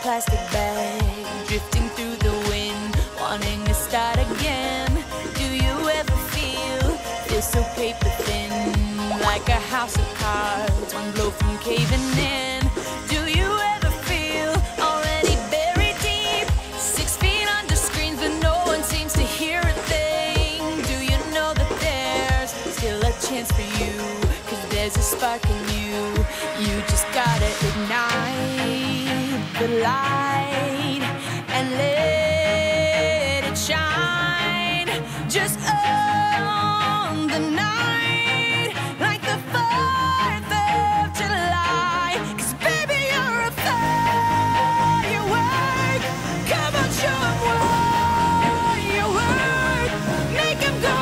plastic bag, drifting through the wind, wanting to start again. Do you ever feel so paper thin, like a house of cards, one blow from caving in? Do you ever feel already buried deep, 6 feet under screens, but no one seems to hear a thing? Do you know that there's still a chance for you, 'cause there's a spark in you? You just gotta ignite the light and let it shine. Just on the night, like the 4th of July. 'Cause baby, you're a firework. Come on, show 'em what you work. Make 'em go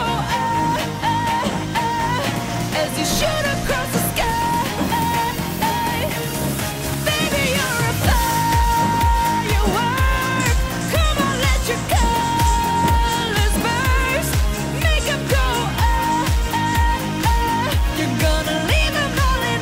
as you shoot across the sky. Baby, you're a firework. Come on, let your colors burst. Make 'em go you're gonna leave 'em all in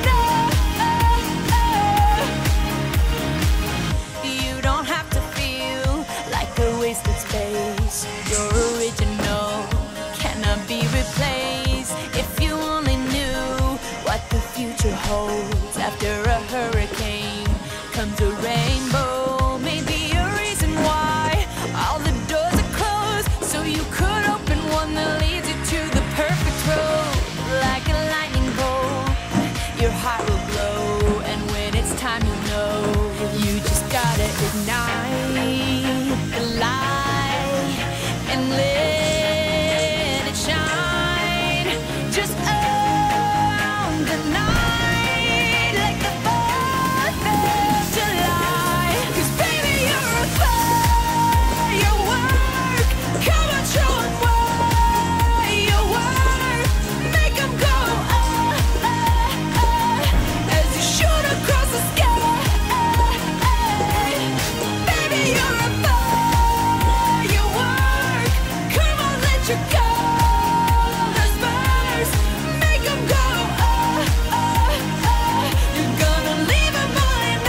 You don't have to feel like a wasted space. You're original, cannot be replaced. If you only knew what the future holds. After a hurricane comes a rainbow. Maybe a reason why all the doors are closed, so you could open one that leads you to the perfect road. Like a lightning bolt, your heart will glow, and when it's time, you know you just gotta ignite the light and let it shine. Just on the night, like the 4th of July. 'Cause baby, you're a firework. Come on, show 'em what you work. Make 'em go as you shoot across the sky. Baby, you're a firework. Come on, let your colors burst. Make 'em go you're gonna leave 'em all in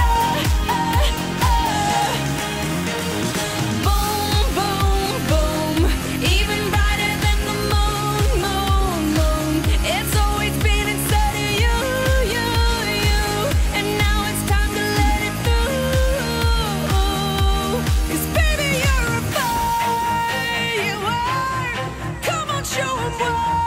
Boom, boom, boom. Even brighter than the moon, moon, moon. It's always been inside of you, you, you. And now it's time to let it through. 'Cause baby, you're a firework. Come on, show 'em what